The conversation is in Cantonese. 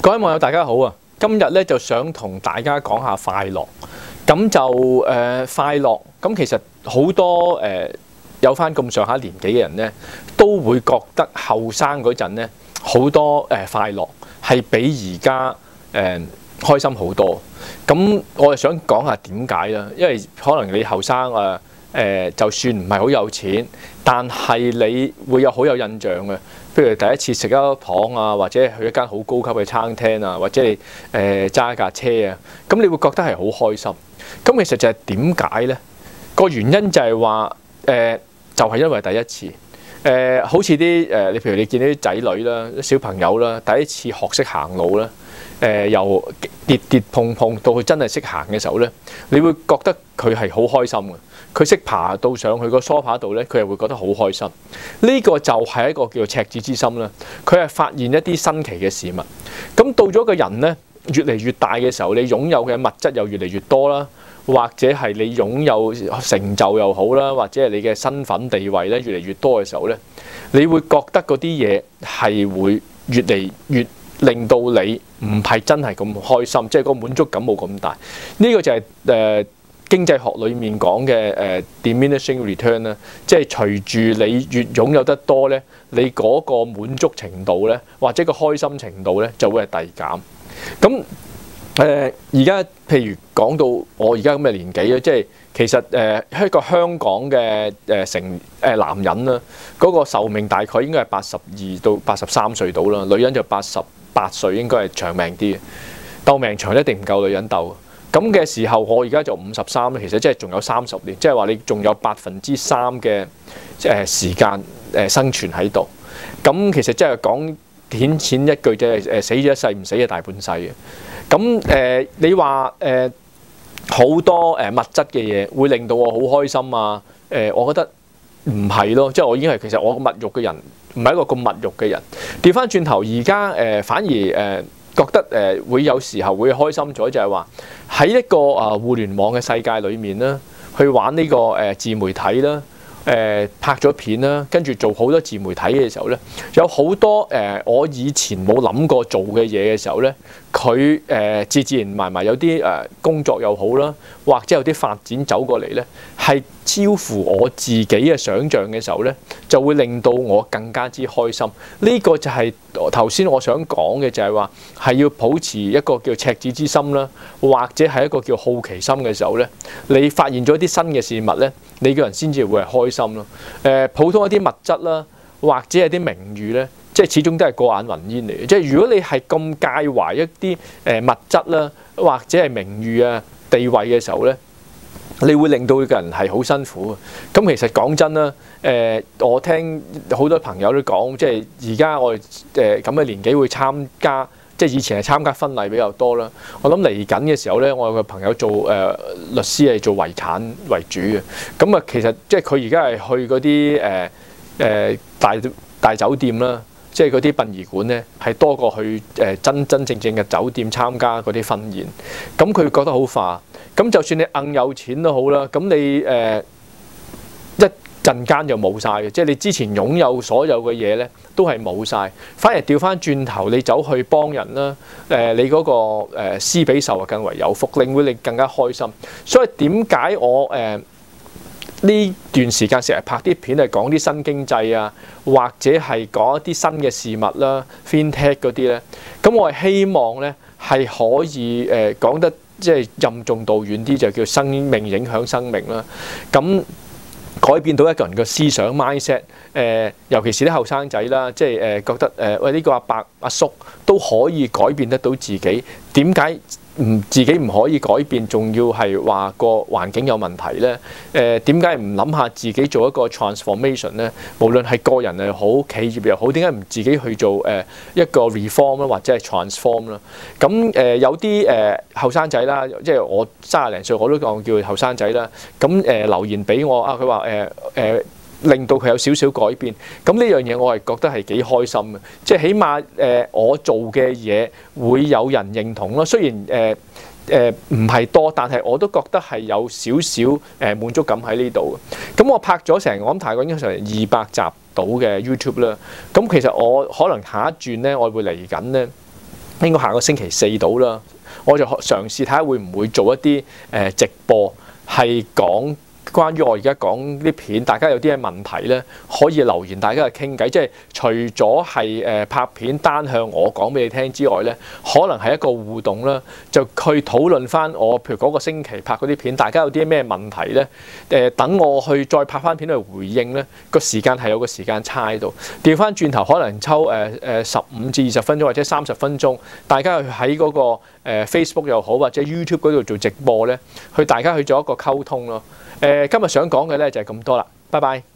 各位網友大家好啊！今日咧就想同大家講下快樂。咁就快樂咁，其實好多有翻咁上下年紀嘅人咧，都會覺得後生嗰陣咧好多快樂係比而家開心好多。咁我係想講下點解啦，因為可能你後生就算唔係好有錢，但係你會有好有印象嘅。譬如第一次食一磅啊，或者去一間好高級嘅餐廳啊，或者你揸一架車啊，咁你會覺得係好開心。咁其實就係點解呢？個原因就係話就係因為第一次好似啲你譬如你見到啲仔女啦、小朋友啦，第一次學識行路啦，由跌跌碰碰到佢真係識行嘅時候呢，你會覺得佢係好開心嘅。佢識爬到上去個梳化度呢，佢係會覺得好開心。呢個就係一個叫做赤子之心啦。佢係發現一啲新奇嘅事物。咁到咗個人呢，越嚟越大嘅時候，你擁有嘅物質又越嚟越多啦，或者係你擁有成就又好啦，或者係你嘅身份地位咧越嚟越多嘅時候呢，你會覺得嗰啲嘢係會越嚟越令到你唔係真係咁開心，即係個滿足感冇咁大。呢個就係經濟學裏面講嘅diminishing return 啦，即係隨住你越擁有得多咧，你嗰個滿足程度咧，或者個開心程度咧，就會係遞減。咁而家譬如講到我而家咁嘅年紀咧，即係其實一個香港嘅男人啦，嗰個壽命大概應該係82到83歲到啦，女人就88歲應該係長命啲嘅，鬥命長一定唔夠女人鬥。咁嘅時候，我而家就53咧，其實即係仲有30年，即係話你仲有3%嘅時間生存喺度。咁其實即係講顯淺一句，即係死咗一世，唔死就大半世嘅。咁你話好多物質嘅嘢會令到我好開心啊？我覺得唔係咯，即係我已經係其實我個物慾嘅人，唔係一個咁物慾嘅人。調翻轉頭，而家反而覺得會有時候會開心咗，就係話喺一個互聯網嘅世界裏面啦，去玩呢個自媒體啦，拍咗片啦，跟住做好多自媒體嘅時候咧，有好多我以前冇諗過做嘅嘢嘅時候咧，佢自然埋有啲工作又好啦，或者有啲發展走過嚟咧，係超乎我自己嘅想像嘅時候咧，就會令到我更加之開心。呢個就係頭先我想講嘅，就係話係要保持一個叫赤子之心啦，或者係一個叫好奇心嘅時候咧，你發現咗啲新嘅事物咧，你個人先至會係開心咯。普通一啲物質啦，或者係啲名譽咧，即係始終都係過眼雲煙嚟嘅。即係如果你係咁介懷一啲物質啦，或者係名譽啊、地位嘅時候咧，你會令到個人係好辛苦嘅。咁其實講真啦，我聽好多朋友都講，即係而家我哋咁嘅年紀會參加，即係以前係參加婚禮比較多啦。我諗嚟緊嘅時候咧，我有個朋友做律師係做遺產為主嘅。咁啊，其實即係佢而家係去嗰啲大酒店啦，即係嗰啲殯儀館咧，係多過去真正嘅酒店參加嗰啲婚宴。咁佢覺得好化。咁就算你硬有錢都好啦，咁你一陣間就冇晒嘅，即係你之前擁有所有嘅嘢咧，都係冇晒。反而調翻轉頭，你走去幫人啦，你嗰個施比受啊更為有福，令會你更加開心。所以點解我呢段時間成日拍啲片係講啲新經濟啊，或者係講一啲新嘅事物啦 FinTech 嗰啲咧？咁我係希望咧係可以講得即係任重道遠啲，就叫生命影響生命啦。咁改變到一個人嘅思想 mindset， 尤其是啲後生仔啦，即係覺得喂呢個阿伯阿叔都可以改變得到自己，點解自己唔可以改變，仲要係話個環境有問題咧？點解唔諗下自己做一個 transformation 咧？無論係個人又好，企業又好，點解唔自己去做一個 reform 啦，或者係 transform 啦？咁有啲後生仔啦，即係我30零歲我都講叫佢後生仔啦。咁留言俾我啊，佢話令到佢有少少改變，咁呢樣嘢我係覺得係幾開心嘅，即係起碼我做嘅嘢會有人認同咯。雖然唔係多，但係我都覺得係有少少滿足感喺呢度嘅。咁我拍咗成我諗大概應該成200集到嘅 YouTube 啦。咁其實我可能下一轉咧，我會嚟緊咧應該下個星期4到啦，我就嘗試睇下會唔會做一啲直播，係講關於我而家講啲片，大家有啲咩問題咧，可以留言，大家去傾偈。即係除咗係拍片單向我講俾你聽之外咧，可能係一個互動啦，就去討論翻我譬如嗰個星期拍嗰啲片，大家有啲咩問題咧？等我去再拍翻片去回應咧，個時間係有個時間差喺度。調翻轉頭，可能抽15至20分鐘或者30分鐘，大家去喺嗰個Facebook 又好或者 YouTube 嗰度做直播咧，大家去做一個溝通咯。今日想講嘅咧就係咁多啦，拜拜。